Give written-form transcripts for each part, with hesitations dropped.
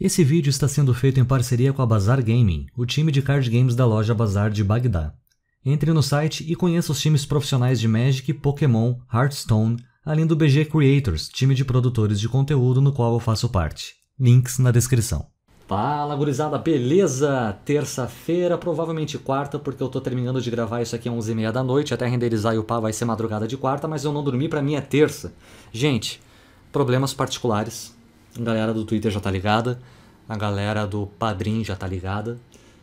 Esse vídeo está sendo feito em parceria com a Bazaar Gaming, o time de card games da loja Bazaar de Bagdá. Entre no site e conheça os times profissionais de Magic, Pokémon, Hearthstone, além do BG Creators, time de produtores de conteúdo no qual eu faço parte. Links na descrição. Fala gurizada, beleza? Terça-feira, provavelmente quarta, porque eu tô terminando de gravar isso aqui às 11h30 da noite, até renderizar e upar vai ser madrugada de quarta, mas eu não dormi, pra mim é terça. Gente, problemas particulares, a galera do Twitter já tá ligada, a galera do Padrim já tá ligada.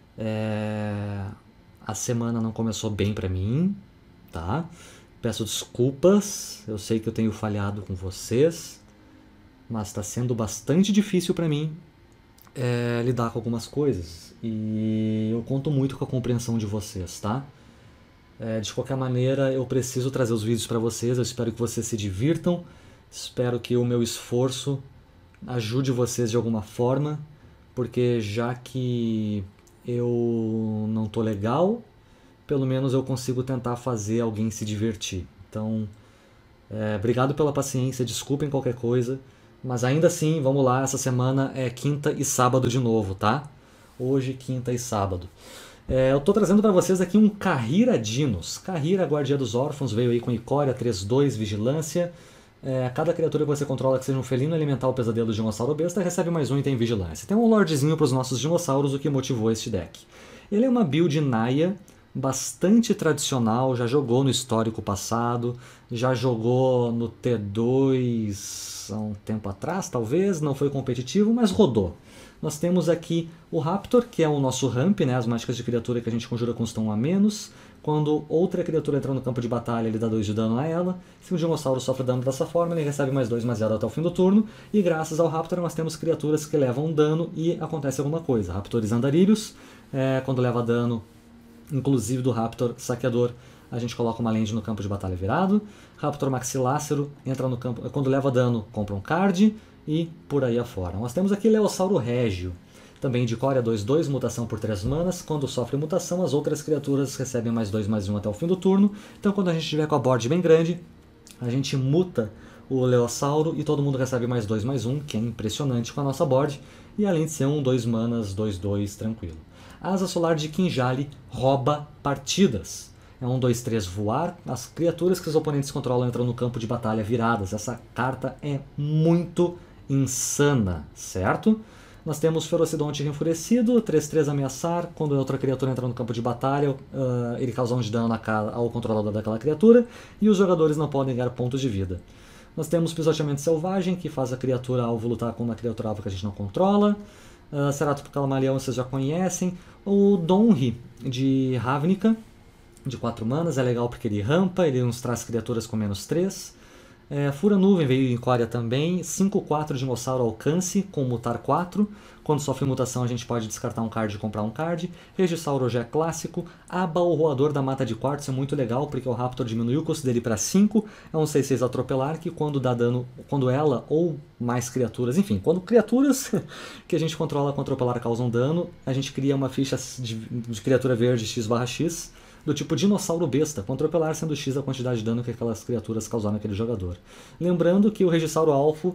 A semana não começou bem pra mim, tá? Peço desculpas, eu sei que eu tenho falhado com vocês, mas tá sendo bastante difícil pra mim lidar com algumas coisas, e eu conto muito com a compreensão de vocês, tá? De qualquer maneira, eu preciso trazer os vídeos para vocês, eu espero que vocês se divirtam, espero que o meu esforço ajude vocês de alguma forma, porque já que eu não tô legal, pelo menos eu consigo tentar fazer alguém se divertir. Então, obrigado pela paciência, desculpem qualquer coisa, mas ainda assim, vamos lá, essa semana é quinta e sábado de novo, tá? Hoje, quinta e sábado. Eu tô trazendo para vocês aqui um Kahira Dinos. Kahira, Guardia dos Órfãos, veio aí com Icória 3/2, Vigilância. Cada criatura que você controla que seja um felino elemental ou pesadelo dinossauro besta recebe mais um e tem Vigilância. Tem um lordzinho para os nossos dinossauros, o que motivou este deck. Ele é uma build Naya, bastante tradicional, já jogou no histórico passado, já jogou no T2 há um tempo atrás, talvez, não foi competitivo, mas rodou. Nós temos aqui o Raptor, que é o nosso ramp, né, as mágicas de criatura que a gente conjura custam 1 a menos. Quando outra criatura entra no campo de batalha, ele dá 2 de dano a ela. Se o dinossauro sofre dano dessa forma, ele recebe mais 2, mais 0 até o fim do turno. E graças ao Raptor, nós temos criaturas que levam dano e acontece alguma coisa. Raptores andarilhos, quando leva dano, inclusive do Raptor saqueador, a gente coloca uma land no campo de batalha virado. Raptor maxilácero entra no campo, quando leva dano, compra um card e por aí afora. Nós temos aqui Leossauro Régio, também de Icória 2/2, mutação por 3 manas. Quando sofre mutação, as outras criaturas recebem mais 2, mais 1 até o fim do turno. Então quando a gente tiver com a board bem grande, a gente muta o Leossauro e todo mundo recebe mais 2, mais 1, que é impressionante com a nossa board. E além de ser um 2 manas, 2/2, tranquilo. Asa Solar de Kinjali rouba partidas. É um 2/3 voar. As criaturas que os oponentes controlam entram no campo de batalha viradas. Essa carta é muito insana, certo? Nós temos Ferocidonte Enfurecido, 3/3 ameaçar. Quando outra criatura entra no campo de batalha, ele causa 1 de dano ao controlador daquela criatura. E os jogadores não podem ganhar pontos de vida. Nós temos Pisoteamento Selvagem, que faz a criatura alvo lutar com uma criatura alvo que a gente não controla. Cerato Calamaleão vocês já conhecem. O Donri de Ravnica, de 4 manas, é legal porque ele rampa, ele nos traz criaturas com -3. Fura Nuvem veio em Icória também, 5/4 dinossauro alcance, com mutar 4. Quando sofre mutação a gente pode descartar um card e comprar um card. Regisauro já é clássico. Aba, o Roador da Mata de Quartzo, é muito legal porque o Raptor diminuiu o custo dele para 5. É um 6/6 atropelar que quando dá dano, quando ela ou mais criaturas, enfim, quando criaturas que a gente controla com atropelar causam dano, a gente cria uma ficha de criatura verde X/X, do tipo dinossauro besta, com atropelar sendo X a quantidade de dano que aquelas criaturas causaram naquele jogador. Lembrando que o Regisauro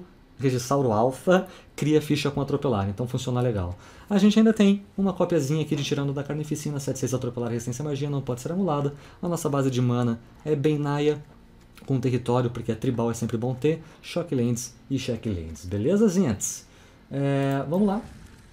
Alpha cria ficha com atropelar, então funciona legal. A gente ainda tem uma copiazinha aqui de Tirando da Carnificina, 7/6 atropelar, resistência à magia, não pode ser anulada. A nossa base de mana é bem Naya, com território, porque é tribal, é sempre bom ter. Shocklands e Checklands, beleza, gente? Vamos lá.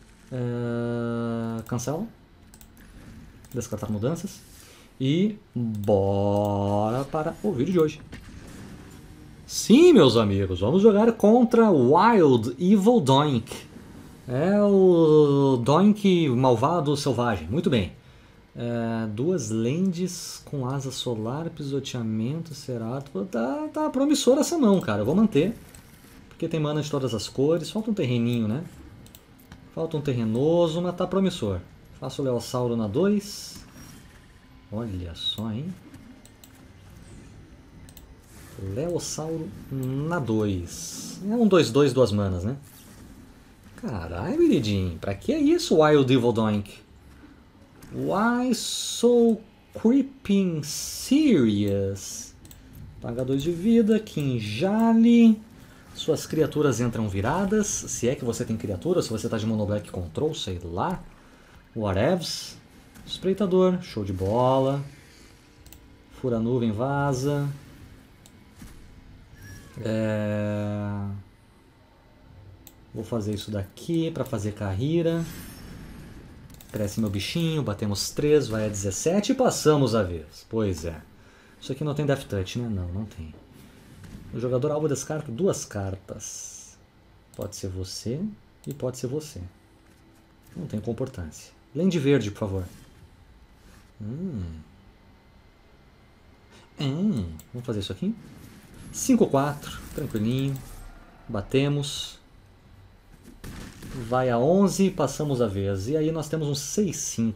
Cancela. Descartar mudanças. E bora para o vídeo de hoje. Sim, meus amigos, vamos jogar contra Wild Evil Doink. É o Doink malvado selvagem, muito bem. 2 lands com asa solar, pisoteamento, cerato. Tá promissora essa mão, cara, eu vou manter. Porque tem mana de todas as cores, falta um terreninho, né? Falta um terrenoso, mas tá promissor. Faço o Leossauro na 2. Olha só, hein? Leossauro na 2. É um 2/2, 2 manas, né? Caralho, Miridin, pra que é isso, Wild Evil Doink? Why so creeping serious? Paga 2 de vida, Kinjali. Suas criaturas entram viradas, se é que você tem criatura, se você está de Mono Black Control, sei lá. Whatevs. Espreitador, show de bola. Fura nuvem, vaza. Vou fazer isso daqui para fazer carreira. Cresce meu bichinho, batemos 3, vai a 17 e passamos a vez. Pois é. Isso aqui não tem Death Touch, né? Não, não tem. O jogador alvo descarta 2 cartas. Pode ser você e pode ser você. Não tem importância. Land verde, por favor. Vamos fazer isso aqui. 5-4, tranquilinho. Batemos. Vai a 11 e passamos a vez. E aí nós temos um 6-5.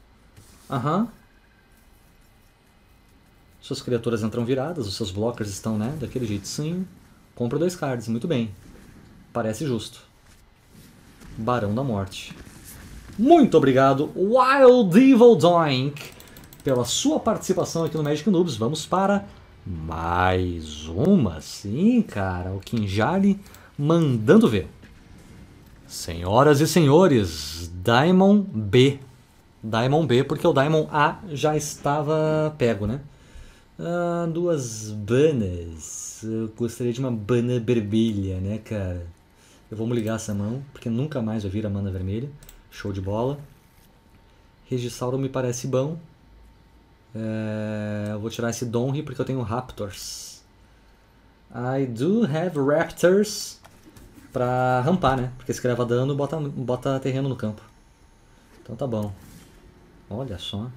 Suas criaturas entram viradas, os seus blockers estão, né, daquele jeitinho. Compra 2 cards, muito bem. Parece justo. Barão da Morte. Muito obrigado, Wild Evil Doink, pela sua participação aqui no Magic Noobs. Vamos para mais uma. Sim, cara, o Kinjali mandando ver. Senhoras e senhores, Diamond B. Diamond B, porque o Diamond A já estava pego, né? 2 banas. Eu gostaria de uma bana vermelha, né, cara? Vamos ligar essa mão, porque nunca mais vai vir a mana vermelha. Show de bola. Regisauro me parece bom. Eu vou tirar esse Donry porque eu tenho Raptors. I do have Raptors pra rampar, né? Porque se leva dano, bota terreno no campo. Então tá bom. Olha só.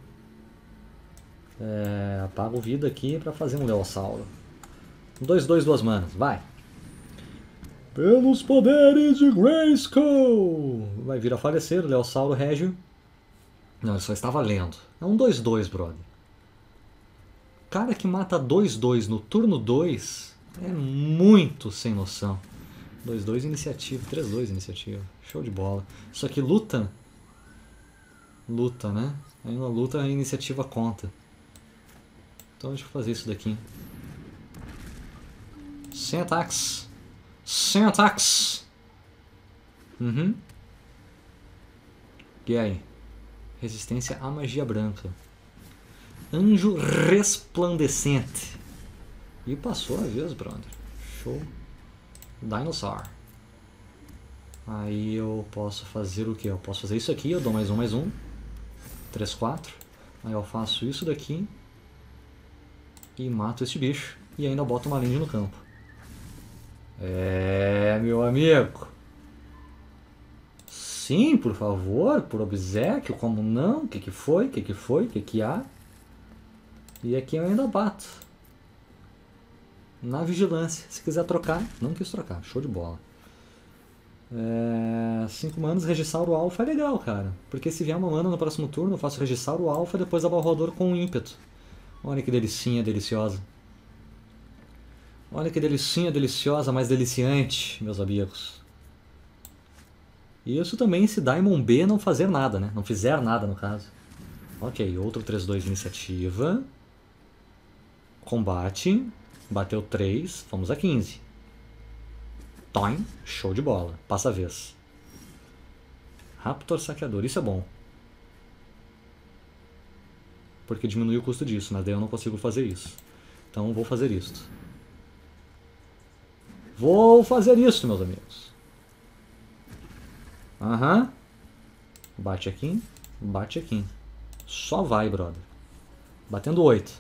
Apago vida aqui pra fazer um Leossauro. 2/2, 2 manas, vai. Pelos poderes de Grayskull. Vai vir a falecer, Leossauro Régio. Não, ele só estava lendo. É um 2/2, brother. Cara que mata 2/2 no turno 2 é muito sem noção. 2/2 iniciativa, 3/2 iniciativa. Show de bola. Isso aqui luta? Luta, né? Aí na luta a iniciativa conta. Então deixa eu fazer isso daqui. Sem ataques. Sem ataques. E aí? Resistência à magia branca. Anjo resplandecente. E passou a vez, brother. Show. Dinosaur. Aí eu posso fazer o que? Eu posso fazer isso aqui, eu dou mais um. 3/4. Aí eu faço isso daqui. E mato este bicho. E ainda boto uma land no campo. Meu amigo. Sim, por favor, por obséquio, como não? O que foi? O que há? E aqui eu ainda bato. Na vigilância. Se quiser trocar, não quis trocar. Show de bola. 5 manas, Regisauro Alpha é legal, cara. Porque se vier uma mana no próximo turno, eu faço Regisauro Alpha e depois Abalroador com ímpeto. Olha que delicinha deliciosa. Olha que delicinha deliciosa, mais deliciante, meus amigos. Isso também se Diamond B não fazer nada, né? Não fizer nada, no caso. Ok, outro 3/2 iniciativa. Combate. Bateu 3, vamos a 15. Toim, show de bola. Passa a vez. Raptor Saqueador, isso é bom. Porque diminui o custo disso, mas daí eu não consigo fazer isso. Então vou fazer isto. Vou fazer isso, meus amigos. Bate aqui, bate aqui. Só vai, brother. Batendo 8.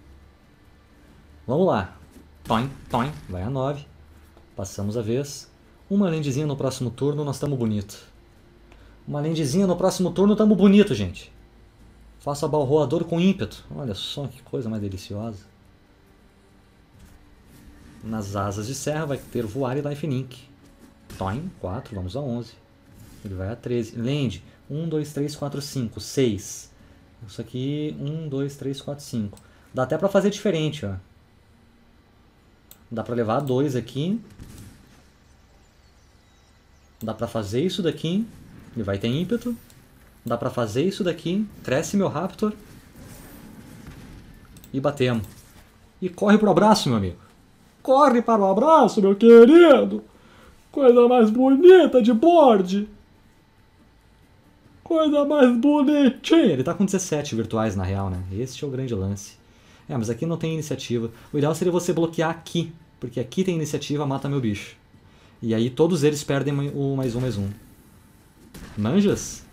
Vamos lá. Toim, toim, vai a 9. Passamos a vez. Uma landzinha no próximo turno, nós estamos bonito. Uma landzinha no próximo turno, estamos bonito, gente. Faço Abalroador com ímpeto. Olha só que coisa mais deliciosa. Nas asas de serra vai ter voar e life link. Toim, 4, vamos a 11. Ele vai a 13. Land, 1, 2, 3, 4, 5, 6. Isso aqui, 1, 2, 3, 4, 5. Dá até pra fazer diferente, ó. Dá pra levar a 2 aqui. Dá pra fazer isso daqui. Ele vai ter ímpeto. Dá pra fazer isso daqui. Cresce meu Raptor. E batemos. E corre pro abraço, meu amigo. Corre para o abraço, meu querido. Coisa mais bonita de board. Coisa mais bonitinha. Ele tá com 17 virtuais na real, né? Este é o grande lance. É, mas aqui não tem iniciativa. O ideal seria você bloquear aqui. Porque aqui tem iniciativa, mata meu bicho. E aí todos eles perdem o +1/+1. Manjas?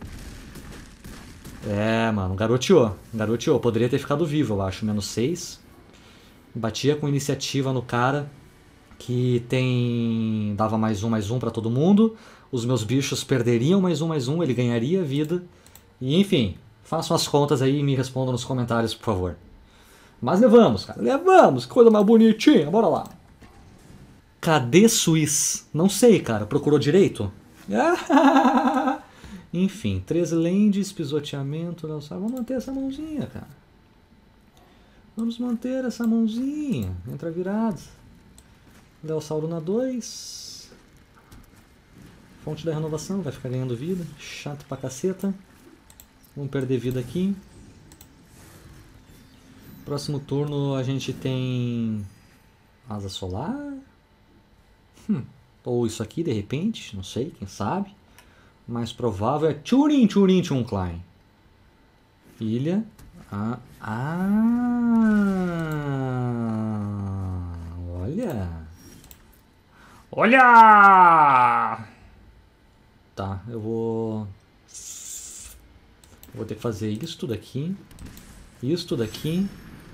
É, mano, garoteou. Garoteou. Poderia ter ficado vivo, eu acho. -6. Batia com iniciativa no cara. Que tem... dava +1/+1 pra todo mundo. Os meus bichos perderiam +1/+1. Ele ganharia vida. E enfim, façam as contas aí e me respondam nos comentários, por favor. Mas levamos, cara. Levamos. Coisa mais bonitinha. Bora lá. Cadê Suiz? Não sei, cara. Procurou direito? Enfim, 13 lands, pisoteamento. Vamos manter essa mãozinha, cara. Vamos manter essa mãozinha. Entra virado. Leosauro na 2. Fonte da renovação. Vai ficar ganhando vida. Chato pra caceta. Vamos perder vida aqui. Próximo turno a gente tem... Asa solar? Ou isso aqui de repente, não sei, quem sabe. Mais provável é Turin Klein. Ilha. Olha. Olha! Tá, eu vou ter que fazer isso daqui. Isso daqui.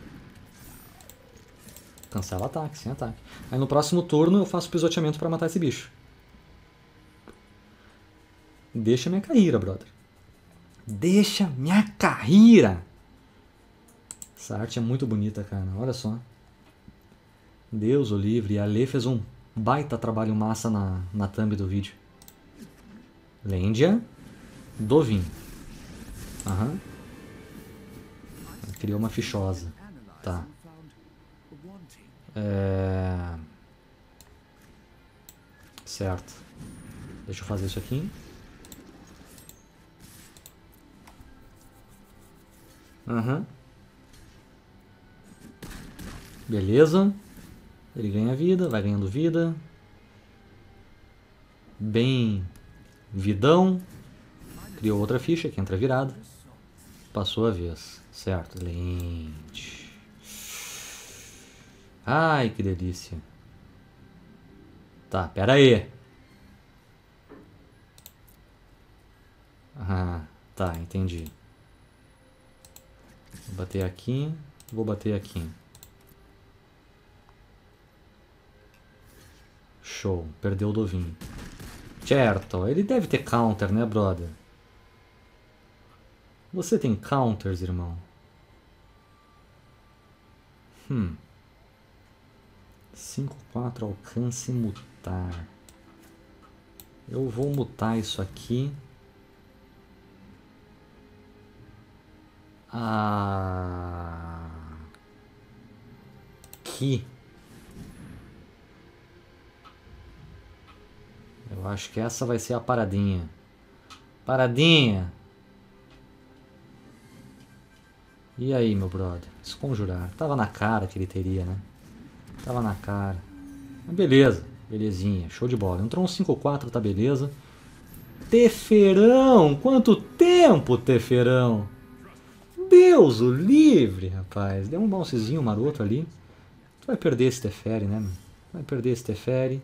Cancela ataque, sem ataque. Aí no próximo turno eu faço pisoteamento pra matar esse bicho. Deixa minha carreira, brother. Deixa minha carreira. Essa arte é muito bonita, cara. Olha só. Deus o livre. A Lê fez um baita trabalho massa na thumb do vídeo. Lendia. Dovin. Aham. Criou uma fichosa. Tá. Certo. Deixa eu fazer isso aqui. Beleza. Ele ganha vida, vai ganhando vida. Bem vidão. Criou outra ficha que entra virada. Passou a vez. Certo. Lente. Ai, que delícia. Tá, pera aí. Tá, entendi. Vou bater aqui. Vou bater aqui. Show. Perdeu o Dovin. Certo. Ele deve ter counter, né, brother? Você tem counters, irmão? 5/4 alcance mutar. Eu vou mutar isso aqui. Aqui. Eu acho que essa vai ser a paradinha. Paradinha! E aí, meu brother? Esconjurar. Tava na cara que ele teria, né? Tava na cara. Mas beleza. Belezinha. Show de bola. Entrou um 5/4, tá beleza. Teferão! Quanto tempo, Teferão! Deus o livre, rapaz. Deu um bouncezinho maroto ali. Tu vai perder esse Teferi, né? Vai perder esse Teferi.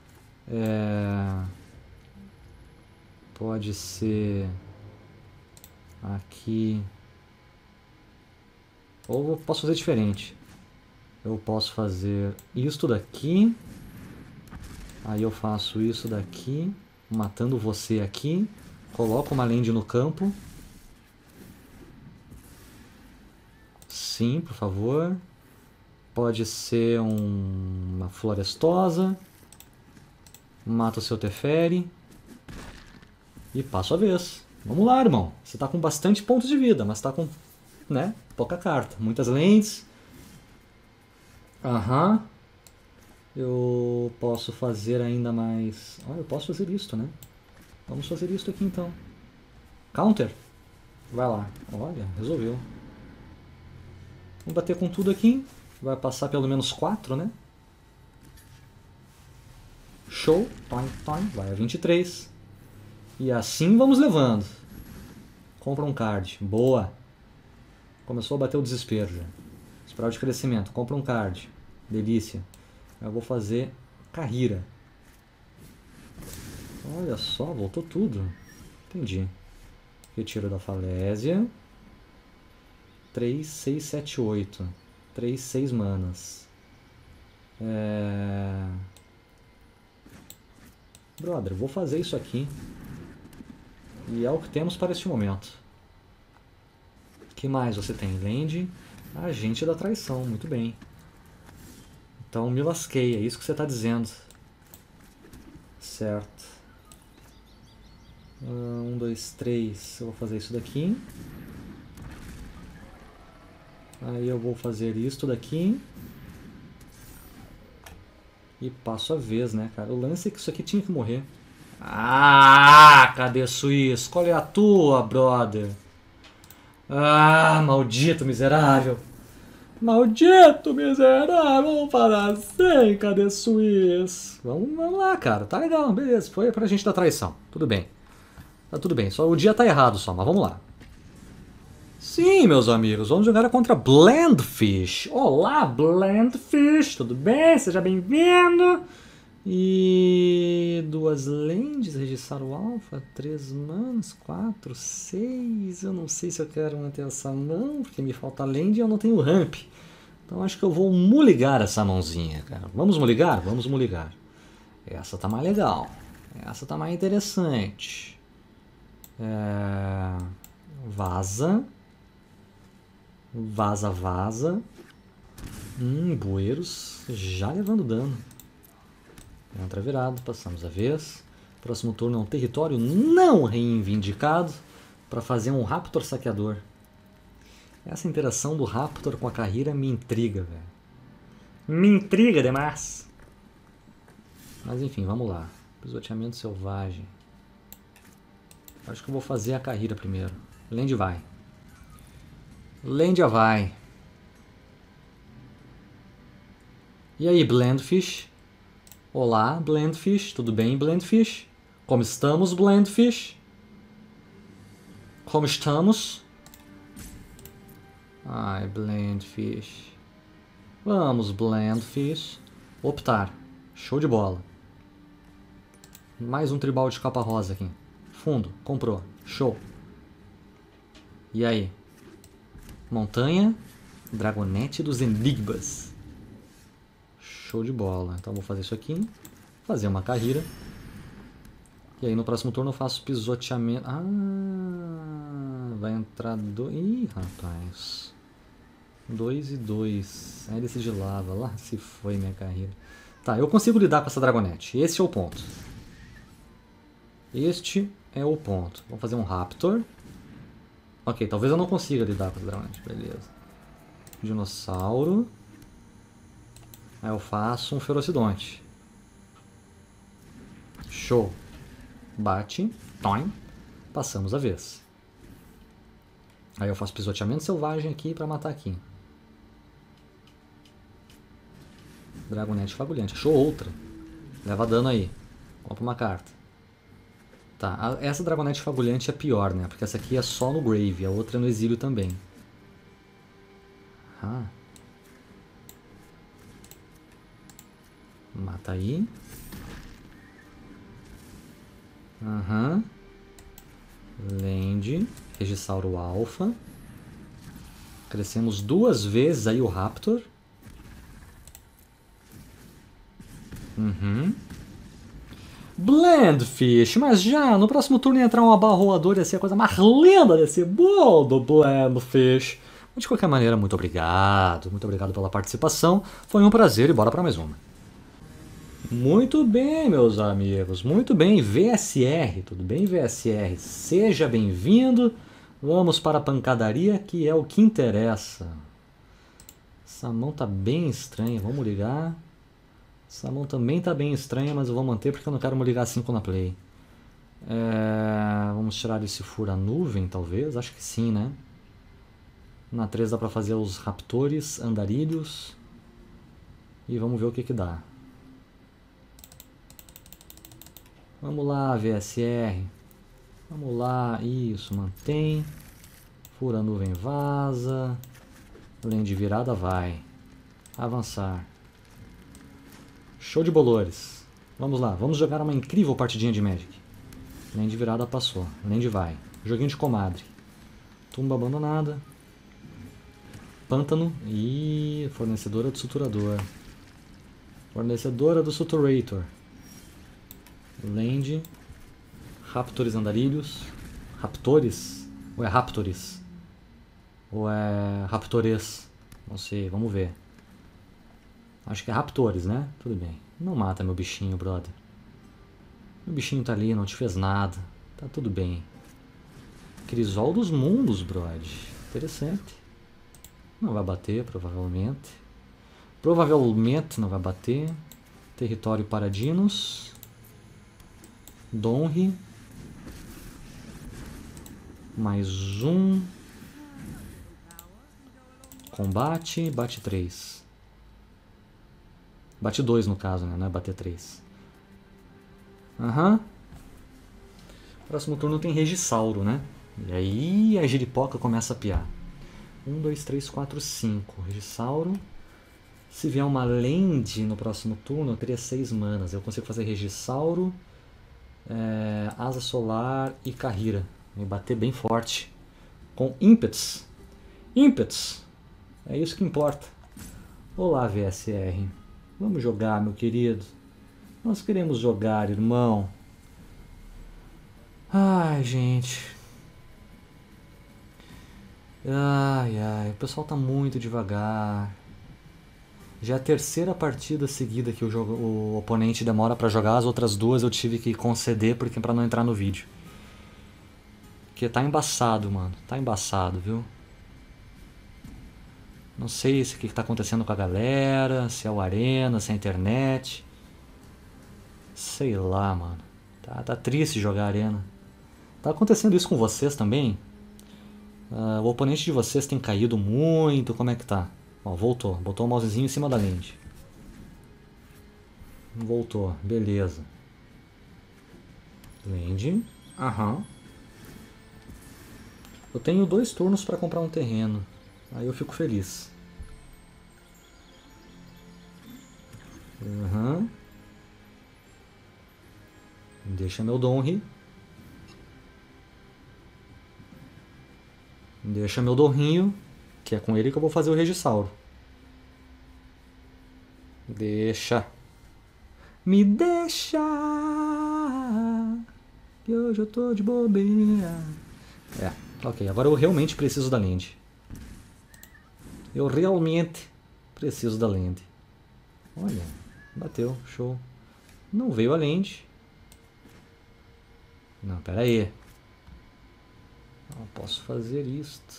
Pode ser... Aqui... Ou eu posso fazer diferente. Eu posso fazer isto daqui. Aí eu faço isso daqui. Matando você aqui. Coloco uma land no campo. Sim, por favor. Pode ser uma florestosa. Mata o seu Teferi. E passo a vez. Vamos lá, irmão. Você tá com bastante pontos de vida, mas tá com, né, pouca carta. Muitas lentes. Eu posso fazer ainda mais... Olha, eu posso fazer isto, né? Vamos fazer isto aqui, então. Counter? Vai lá. Olha, resolveu. Vamos bater com tudo aqui. Vai passar pelo menos 4, né? Show. Toin, toin. Vai a 23. E assim vamos levando. Compra um card. Boa. Começou a bater o desespero já. Espiral de crescimento. Compra um card. Delícia. Eu vou fazer Kahira. Olha só, voltou tudo. Entendi. Retiro da falésia. 3, 6, 7, 8. 3, 6 manas. Brother, eu vou fazer isso aqui. E é o que temos para este momento. O que mais você tem? Land, agente da traição. Muito bem. Então me lasquei, é isso que você está dizendo. Certo. 1, 2, 3. Eu vou fazer isso daqui. Aí eu vou fazer isto daqui. E passo a vez, né, cara? O lance é que isso aqui tinha que morrer. Ah, cadê Suíço? Qual é a tua, brother? Ah, maldito miserável. Maldito miserável. Vamos parar sem, cadê Suíço? Vamos lá, cara. Tá legal, beleza. Foi pra gente da traição. Tudo bem. Tá tudo bem. Só o dia tá errado só, mas vamos lá. Sim, meus amigos, vamos jogar contra Blandfish. Olá, Blandfish, tudo bem? Seja bem-vindo. E 2 lands, registrar o alfa, 3 manas, 4, 6. Eu não sei se eu quero manter essa mão, porque me falta land e eu não tenho ramp. Então acho que eu vou muligar essa mãozinha, cara. Vamos muligar? Vamos muligar. Essa tá mais legal. Essa tá mais interessante. Vaza. Vaza, vaza. Bueiros já levando dano. Entra virado, passamos a vez. Próximo turno é um território não reivindicado para fazer um Raptor saqueador. Essa interação do Raptor com a Kahira me intriga, velho. Me intriga demais. Mas enfim, vamos lá. Pisoteamento selvagem. Acho que eu vou fazer a Kahira primeiro. Land vai. Land já vai. E aí, Blandfish? Olá, Blandfish. Tudo bem, Blandfish? Como estamos, Blandfish? Como estamos? Ai, Blandfish. Vamos, Blandfish. Optar. Show de bola. Mais um tribal de capa rosa aqui. Fundo. Comprou. Show. E aí? Montanha. Dragonete dos Enigmas. Show de bola. Então vou fazer isso aqui. Fazer uma Kahira. E aí no próximo turno eu faço pisoteamento. Ah, vai entrar dois. Ih, rapaz. 2 e 2. Aí desse de lava. Lá se foi minha Kahira. Tá, eu consigo lidar com essa Dragonete. Esse é o ponto. Este é o ponto. Vou fazer um Raptor. Ok, talvez eu não consiga lidar com essa Dragonete. Beleza. Dinossauro. Aí eu faço um Ferocidonte. Show. Bate. Toim. Passamos a vez. Aí eu faço pisoteamento selvagem aqui pra matar aqui. Dragonete fagulhante. Achou outra. Leva dano aí. Compra uma carta. Tá, essa Dragonete fagulhante é pior, né? Porque essa aqui é só no Grave, a outra é no exílio também. Ah. Mata aí. Aham. Land. Regisauro Alpha. Crescemos 2 vezes aí o Raptor. Blandfish, mas já no próximo turno ia entrar um abarroador, ia ser a coisa mais linda desse mundo, Blandfish. Mas de qualquer maneira, muito obrigado pela participação, foi um prazer e bora para mais uma. Muito bem, meus amigos, muito bem, VSR, tudo bem, VSR? Seja bem-vindo, vamos para a pancadaria, que é o que interessa. Essa mão tá bem estranha, vamos ligar. Essa mão também tá bem estranha, mas eu vou manter porque eu não quero me ligar 5 na play. Vamos tirar esse fura-nuvem, talvez? Acho que sim, né? Na 3 dá pra fazer os raptores, andarilhos. E vamos ver o que que dá. Vamos lá, VSR. Vamos lá, isso, mantém. Fura a nuvem, vaza. Land virada, vai. Avançar. Show de bolores. Vamos lá, vamos jogar uma incrível partidinha de Magic. Land virada passou, land vai. Joguinho de comadre. Tumba abandonada. Pântano e fornecedora do suturador. Fornecedora do suturator. Land. Raptores andarilhos. Raptores? Ou é raptores? Ou é raptores? Não sei, vamos ver. Acho que é raptores, né? Tudo bem. Não mata meu bichinho, brother. Meu bichinho tá ali, não te fez nada. Tá tudo bem. Crisol dos mundos, brother. Interessante. Não vai bater, provavelmente. Provavelmente não vai bater. Território Paradinos. Donri. Mais um. Combate. Bate 3. Bate 2 no caso, né? Não é bater 3. Aham. Próximo turno tem Regisauro, né? E aí a giripoca começa a piar. 1, 2, 3, 4, 5. Regisauro. Se vier uma land no próximo turno, eu teria 6 manas. Eu consigo fazer Regisauro, Asa Solar e Kahira. Me bater bem forte. Com ímpetos. Ímpetos! É isso que importa. Olá, VSR. Vamos jogar, meu querido. Nós queremos jogar, irmão. Ai, gente. Ai, ai. O pessoal tá muito devagar. Já é a terceira partida seguida que o oponente demora pra jogar. As outras duas eu tive que conceder pra não entrar no vídeo. Porque tá embaçado, mano. Tá embaçado, viu? Não sei o que tá acontecendo com a galera. Se é o Arena, se é a internet. Sei lá, mano. Tá triste jogar Arena. Tá acontecendo isso com vocês também? O oponente de vocês tem caído muito. Como é que tá? Ó, voltou. Botou o mousezinho em cima da lente. Voltou. Beleza. Land. Aham. Eu tenho 2 turnos pra comprar um terreno. Aí eu fico feliz. Uhum. Deixa meu Donri. Deixa meu Dorrinho, que é com ele que eu vou fazer o Regisauro. Deixa. Me deixa. Que hoje eu tô de bobeira. Ok. Agora eu realmente preciso da land. Eu realmente preciso da land. Olha, bateu, show. Não veio a land. Não, pera aí. Não posso fazer isto.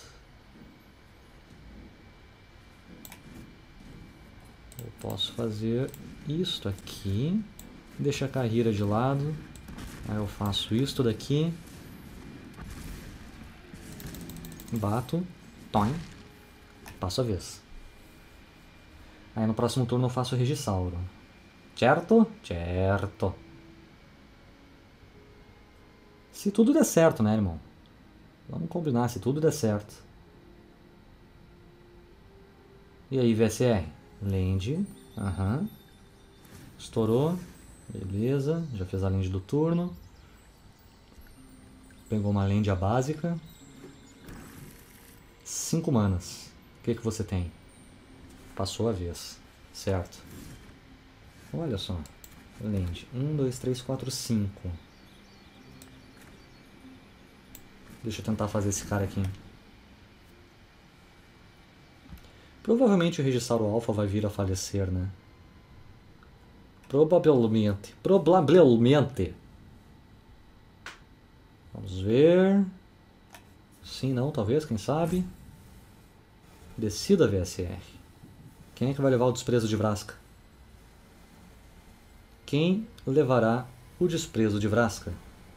Eu posso fazer isto aqui. Deixa a Kahira de lado. Aí eu faço isto daqui. Bato. Toim. Passo a vez. Aí no próximo turno eu faço o Regisauro. Certo? Certo. Se tudo der certo, né, irmão? Vamos combinar, se tudo der certo. E aí, VSR? Land. Aham. Estourou. Beleza. Já fez a land do turno. Pegou uma land básica. 5 manas. O que você tem? Passou a vez. Certo. Olha só. Land. 1, 2, 3, 4, 5. Deixa eu tentar fazer esse cara aqui. Provavelmente o Regisauro Alpha vai vir a falecer, né? Provavelmente. Provavelmente. Vamos ver. Sim, não, talvez, quem sabe. Decida, VSR. Quem é que vai levar o desprezo de Vraska? Quem levará o desprezo de Vraska?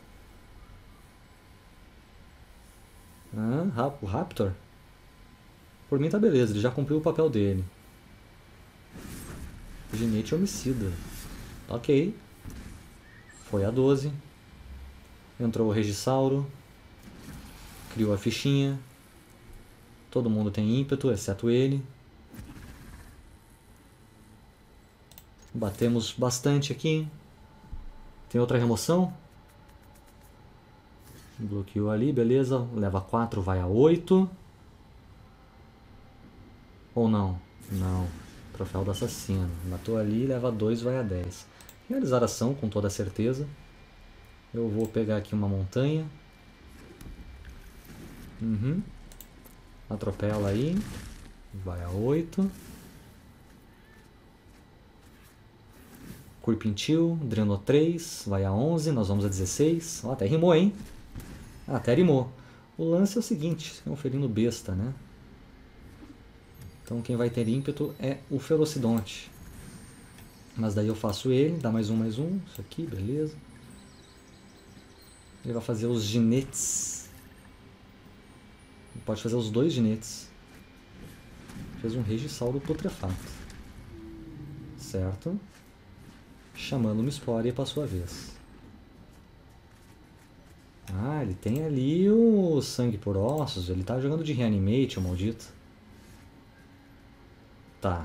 O Raptor? Por mim tá beleza, ele já cumpriu o papel dele. Ginete homicida. Ok. Foi a 12. Entrou o Regisauro. Criou a fichinha. Todo mundo tem ímpeto, exceto ele. Batemos bastante aqui. Tem outra remoção. Bloqueou ali, beleza. Leva 4, vai a 8. Ou não? Não. Troféu do assassino. Matou ali, leva 2, vai a 10. Realizar ação, com toda certeza. Eu vou pegar aqui uma montanha. Atropela aí. Vai a 8. Curpintil, drenou 3, vai a 11, nós vamos a 16. Ó, até rimou, hein? Até rimou. O lance é o seguinte, é um felino besta, né? Então quem vai ter ímpeto é o Ferocidonte. Mas daí eu faço ele, dá mais um, isso aqui, beleza. Ele vai fazer os ginetes. Ele pode fazer os 2 ginetes. Fez um Regisauro putrefato. Certo? Chamando uma Espória para sua vez. Ah, ele tem ali o sangue por ossos. Ele tá jogando de Reanimate, o maldito. Tá.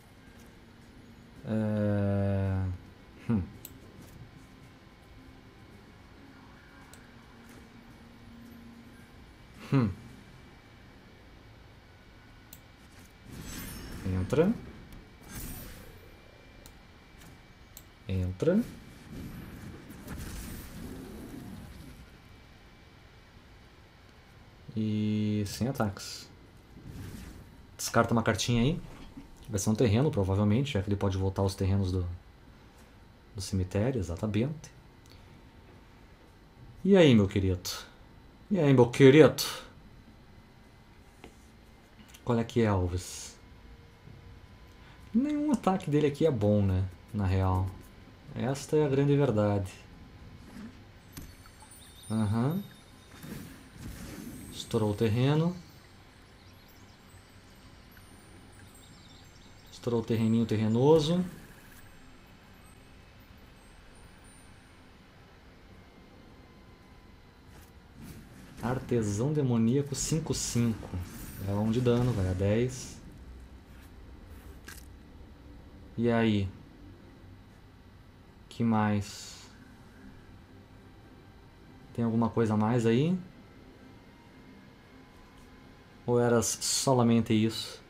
Entra. Entra. E sem ataques. Descarta uma cartinha aí. Vai ser um terreno, provavelmente, já que ele pode voltar aos terrenos do cemitério, exatamente. E aí, meu querido? E aí, meu querido? Qual é que é, Alves? Nenhum ataque dele aqui é bom, né? Na real. Esta é a grande verdade. Estourou o terreno. Estourou o terreninho terrenoso. Artesão demoníaco 5/5. É 1 de dano, vai a 10. E aí? Que mais? Tem alguma coisa a mais aí? Ou era solamente isso?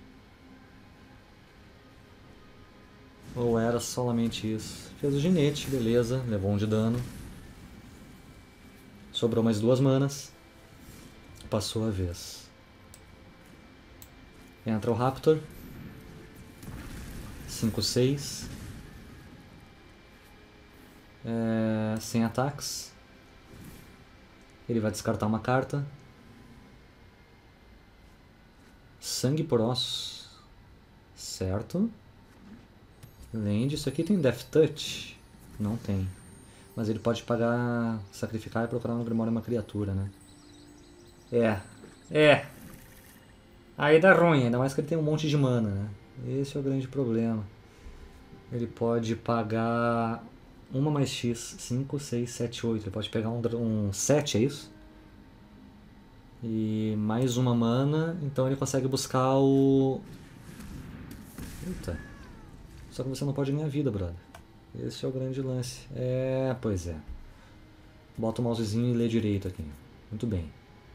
Ou era solamente isso? Fez o ginete, beleza. Levou 1 de dano. Sobrou mais 2 manas. Passou a vez. Entra o Raptor. 5/6. Sem ataques. Ele vai descartar uma carta. Sangue por ossos. Certo. Land. Isso aqui tem Death Touch? Não tem. Mas ele pode pagar, sacrificar e procurar no Grimório uma criatura, né? Aí dá ruim, ainda mais que ele tem um monte de mana, né? Esse é o grande problema. Ele pode pagar 1 mais X, 5, 6, 7, 8. Ele pode pegar um 7, é isso? E mais uma mana, então ele consegue buscar o... Eita. Só que você não pode ganhar vida, brother. Esse é o grande lance. Pois é. Bota o mousezinho e lê direito aqui. Muito bem.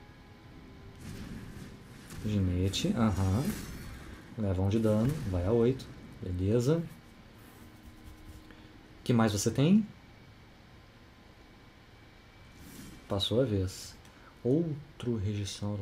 Ginete, leva 1 de dano, vai a 8. Beleza. O que mais você tem? Passou a vez. Outro Regisauro.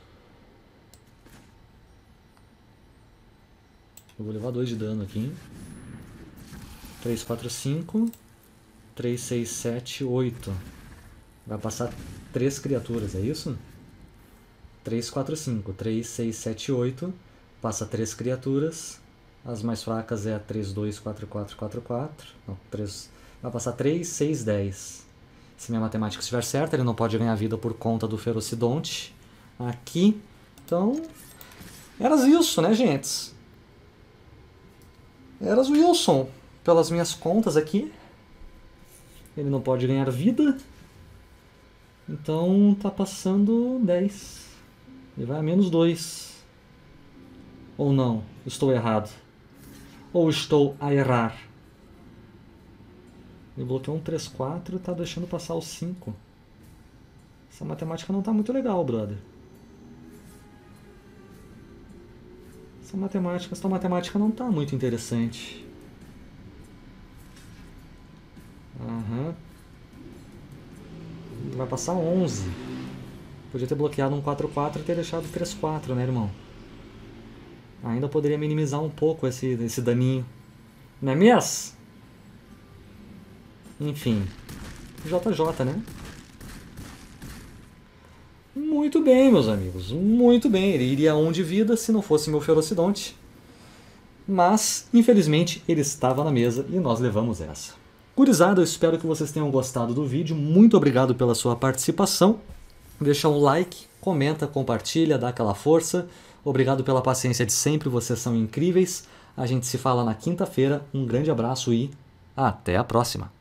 Eu vou levar 2 de dano aqui. 3, 4, 5. 3, 6, 7, 8. Vai passar 3 criaturas, é isso? 3, 4, 5. 3, 6, 7, 8. Passa 3 criaturas. As mais fracas é a 3, 2, 4, 4, 4, 4. Não, 3. Vai passar 3, 6, 10. Se minha matemática estiver certa, ele não pode ganhar vida por conta do Ferocidonte. Aqui. Então, eras isso, né, gente? Eras Wilson. Pelas minhas contas aqui. Ele não pode ganhar vida. Então tá passando 10. Ele vai a -2. Ou não? Estou errado. Ou estou a errar? Ele bloqueou um 3-4 e tá deixando passar o 5. Essa matemática não tá muito legal, brother. Essa matemática não tá muito interessante. Aham. Vai passar 11. Podia ter bloqueado um 4-4 e ter deixado 3-4, né, irmão? Ainda poderia minimizar um pouco esse daninho. Não é mesmo? Enfim. JJ, né? Muito bem, meus amigos. Muito bem. Ele iria a 1 de vida se não fosse meu Ferocidonte. Mas, infelizmente, ele estava na mesa e nós levamos essa. Gurizada, eu espero que vocês tenham gostado do vídeo. Muito obrigado pela sua participação. Deixa um like, comenta, compartilha, dá aquela força. Obrigado pela paciência de sempre, vocês são incríveis. A gente se fala na quinta-feira. Um grande abraço e até a próxima.